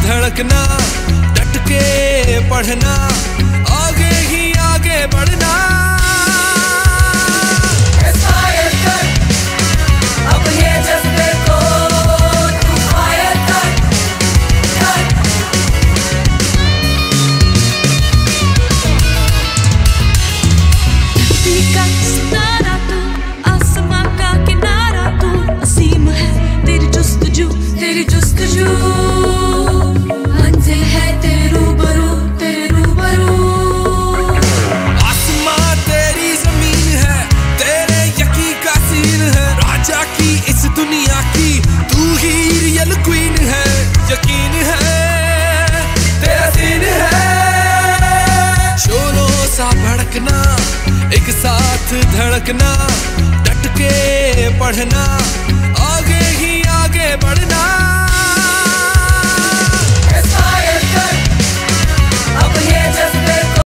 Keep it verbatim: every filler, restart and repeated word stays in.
धड़कना, डट के पढ़ना, आगे ही आगे बढ़ना। अब ये जज्बे को तू फायर कर, कर। धरती का सितारा तू, आसमां का किनारा तू, असीम है तेरी जुस्तजू, तेरी जुस्तजू। मंजिल है तेरे रूबरू, तेरे रूबरू। आसमां तेरी जमीन है, तेरे यकी का सीन है। राजा की इस दुनिया की तू ही रियल क्वीन है। यकीन है तेरा सीन है। शोरों सा भड़कना, एक साथ धड़कना, डट के पढ़ना, आगे ही आगे बढ़ना।